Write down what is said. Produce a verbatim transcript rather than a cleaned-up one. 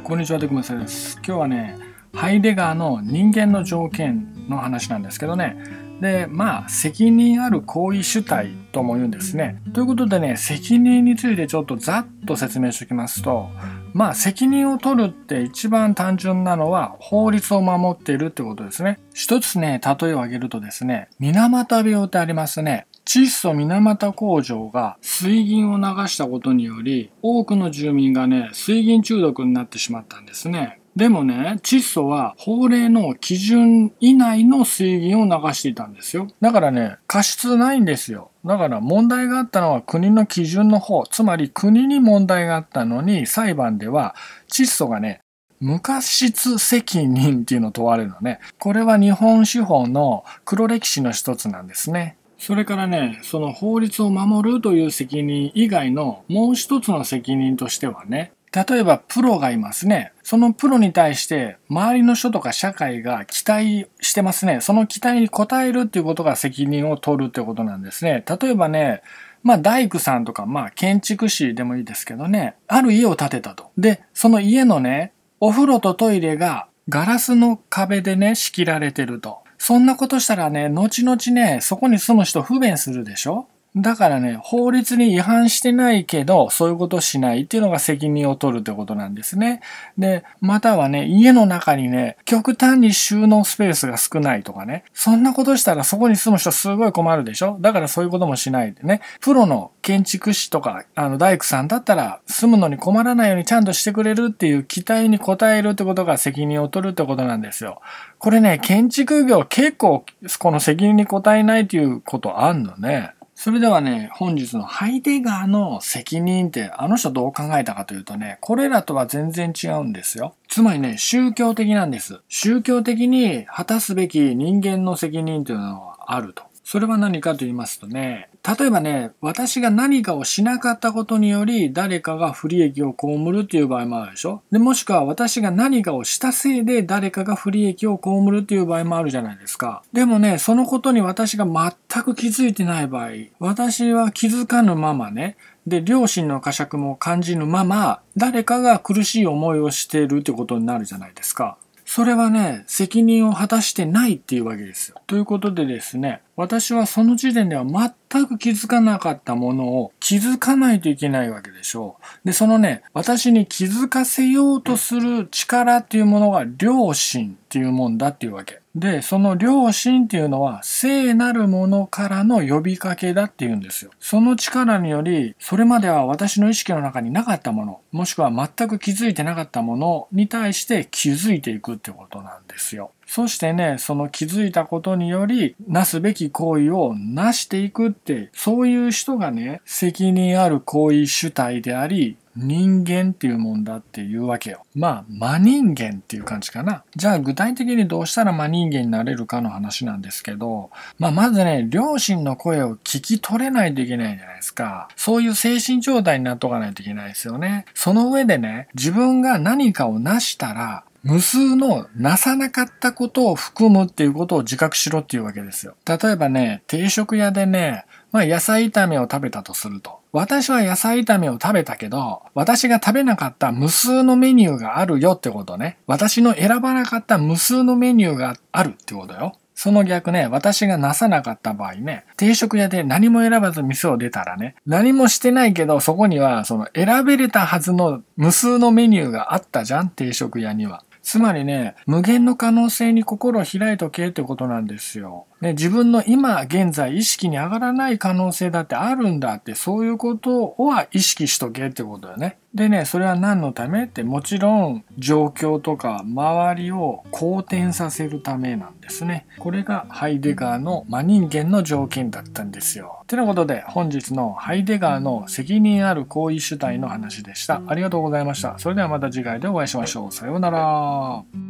こんにちは、テクムスです。今日はね、ハイデガーの人間の条件の話なんですけどね。で、まあ、責任ある行為主体とも言うんですね。ということでね、責任についてちょっとざっと説明しておきますと、まあ、責任を取るって一番単純なのは法律を守っているってことですね。一つね、例えを挙げるとですね、水俣病ってありますね。窒素水俣工場が水銀を流したことにより、多くの住民がね、水銀中毒になってしまったんですね。でもね、窒素は法令の基準以内の水銀を流していたんですよ。だからね、過失ないんですよ。だから問題があったのは国の基準の方、つまり国に問題があったのに、裁判では窒素がね、無過失責任っていうのを問われるのね。これは日本司法の黒歴史の一つなんですね。それからね、その法律を守るという責任以外のもう一つの責任としてはね、例えばプロがいますね。そのプロに対して周りの人とか社会が期待してますね。その期待に応えるっていうことが責任を取るってことなんですね。例えばね、まあ大工さんとか、まあ建築士でもいいですけどね、ある家を建てたと。で、その家のね、お風呂とトイレがガラスの壁でね、仕切られてると。そんなことしたらね、後々ね、そこに住む人不便するでしょ？だからね、法律に違反してないけど、そういうことしないっていうのが責任を取るってことなんですね。で、またはね、家の中にね、極端に収納スペースが少ないとかね、そんなことしたらそこに住む人すごい困るでしょ？だからそういうこともしないでね、プロの建築士とか、あの、大工さんだったら、住むのに困らないようにちゃんとしてくれるっていう期待に応えるってことが責任を取るってことなんですよ。これね、建築業結構この責任に応えないっていうことあんのね。それではね、本日のハイデガーの責任ってあの人どう考えたかというとね、これらとは全然違うんですよ。つまりね、宗教的なんです。宗教的に果たすべき人間の責任というのはあると。それは何かと言いますとね、例えばね、私が何かをしなかったことにより誰かが不利益を被るっていう場合もあるでしょ。で、もしくは私が何かをしたせいで誰かが不利益を被るっていう場合もあるじゃないですか。でもね、そのことに私が全く気づいてない場合、私は気づかぬままね、で、良心の呵責も感じぬまま、誰かが苦しい思いをしているってことになるじゃないですか。それはね、責任を果たしてないっていうわけですよ。ということでですね、私はその時点では全く気づかなかったものを気づかないといけないわけでしょう。で、そのね、私に気づかせようとする力っていうものが良心っていうもんだっていうわけ。で、その良心っていうのは聖なるものからの呼びかけだっていうんですよ。その力により、それまでは私の意識の中になかったもの、もしくは全く気づいてなかったものに対して気づいていくってことなんですよ。そしてね、その気づいたことにより、なすべき行為をなしていくって、そういう人がね、責任ある行為主体であり、人間っていうもんだっていうわけよ。まあ、真人間っていう感じかな。じゃあ具体的にどうしたら真人間になれるかの話なんですけど、まあまずね、両親の声を聞き取れないといけないじゃないですか。そういう精神状態になっとかないといけないですよね。その上でね、自分が何かを成したら、無数のなさなかったことを含むっていうことを自覚しろっていうわけですよ。例えばね、定食屋でね、まあ野菜炒めを食べたとすると。私は野菜炒めを食べたけど、私が食べなかった無数のメニューがあるよってことね。私の選ばなかった無数のメニューがあるってことよ。その逆ね、私がなさなかった場合ね、定食屋で何も選ばず店を出たらね、何もしてないけどそこにはその選べれたはずの無数のメニューがあったじゃん、定食屋には。つまりね、無限の可能性に心を開いとけってことなんですよ。ね、自分の今現在意識に上がらない可能性だってあるんだって、そういうことは意識しとけってことよね。でね、それは何のためって、もちろん状況とか周りを好転させるためなんですね。これがハイデガーの真人間の条件だったんですよ。てなことで本日のハイデガーの責任ある行為主体の話でした。ありがとうございました。それではまた次回でお会いしましょう。さようなら。